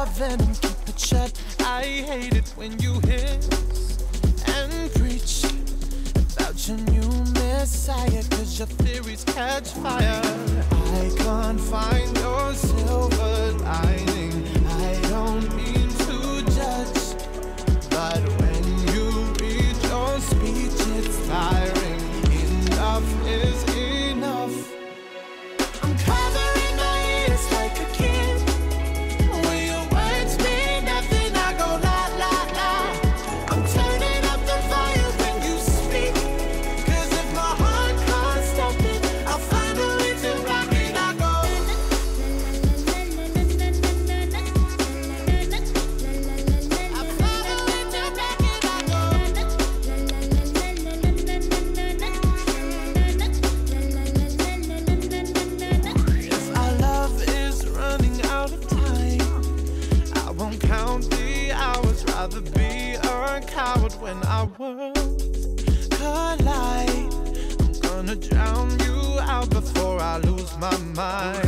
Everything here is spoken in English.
venom, keep it shut. I hate it when you hiss and preach about your new messiah, 'cause your theories catch fire. I can't find your silver lining. I don't mean to judge, but when you read your speech, it's tiring. Enough is enough. I'm covering my ears like a kid. When your words mean nothing, I go la la la. I'm turning up the volume when you speak, 'cause if my heart can't stop it, I'll find a way to rock it. I go I'll find a way to rock it. I go if our love is running out of time, I won't count the hours. Rather be a coward when our worlds collide. I'm gonna drown you out before I lose my mind.